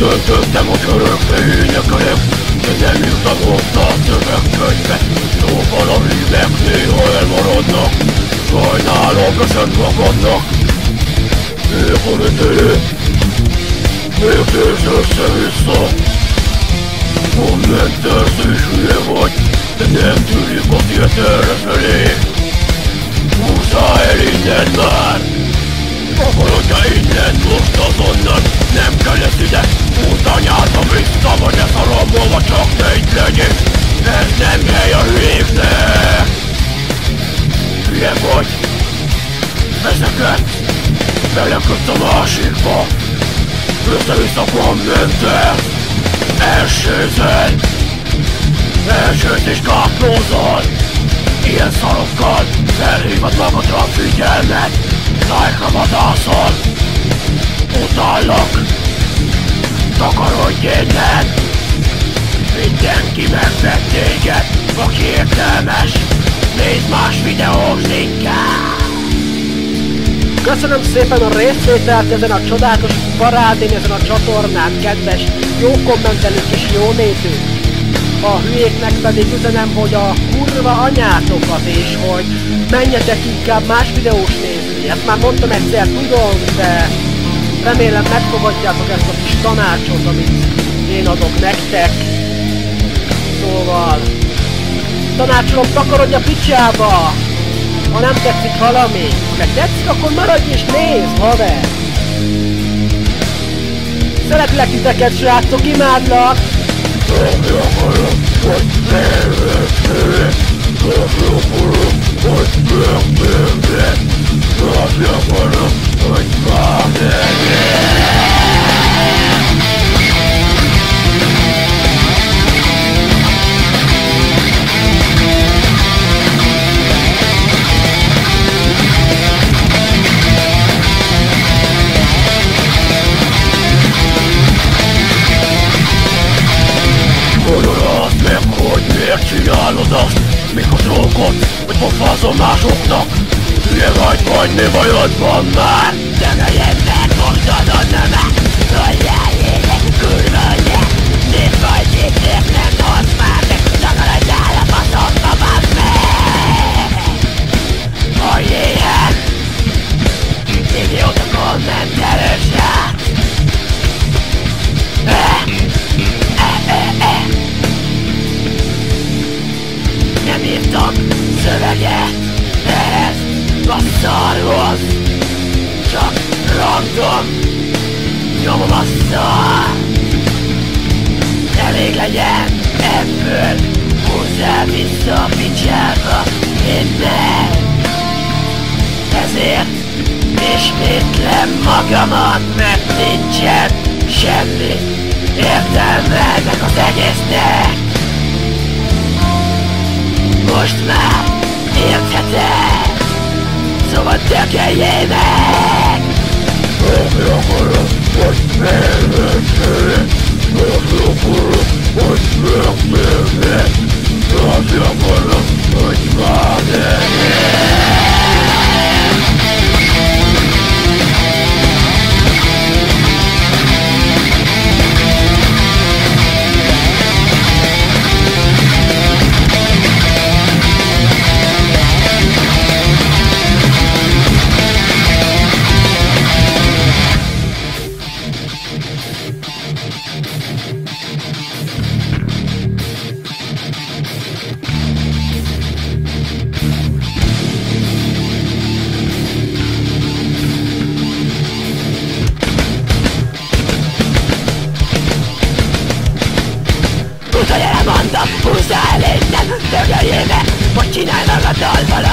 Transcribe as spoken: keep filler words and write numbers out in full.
Döntöttem, hogy örökre énekelek, de nem írtam hozzá a szövegkönyvbe. Szóval a rímek néha elmaradnak, sajnálom, veszed magadnak. Mikor idő, még térsz össze-vissza. Kommentelsz és hülye vagy, de nem tűnik a tiéd errefelé. Muszáj el innen már! Akarodj innen most azonnal, nem kell ez ide. Húzd anyádba vissza, vagy ez a rombolva csak te itt legyél. Ez nem hely a hülyéknek. Hülye vagy. Ezeket belekötsz a másikba. Össze-vissza kommentel. Elsőzöl. Elsőz és káplózol. Ilyen szarokkal felhívod magadra a figyelmet. Lájkra vadászol. Utállak. Takarodj innen. Mindenki megvett téged, aki értelmes. Nézd más videók linkkel. Köszönöm szépen a részvételt ezen a csodálatos parádén, ezen a csatornán, kedves jó kommentelők és jó nézők. A hülyéknek pedig üzenem, hogy a kurva anyátokat, és hogy menjetek inkább más videós nézni. Ezt már mondtam egyszer, tudom, de remélem megfogadjátok ezt a kis tanácsot, amit én adok nektek. Szóval tanácsolom, takarodj a picsába! Ha nem tetszik valami, meg tetszik, akkor maradj és nézd, haver! Szeretlek titeket, srácok, imádlak! Gondolod meg, hogy miért csinálod azt, mikor dolgod, hogy pofázol másoknak. Hülye vagy, vagy mi bajod van már? Dögöljön meg most a növe, halljál ének, kurva anyja. Mit vagy itt, nem hoz már meg, takarodjál a faszodba, bazd meg! Hallj ilyen! Idióta kommentelős rác! Nem írtam szöveget ehhez a szarhoz, csak random nyomom a szar. Elég legyen ebből, húzzál vissza a picsába innen. Ezért ismétlem magamat, mert nincsen semmi értelme ennek az egésznek. Most már értheted, szóval dögöljél meg! Ami akarom, hogy megmenteni, ami akarom, hogy megmenteni, ami akarom, hogy megmenteni. Utoljára mondom, húzzál innen, dögöljél meg, vagy csinálj magaddal valamit.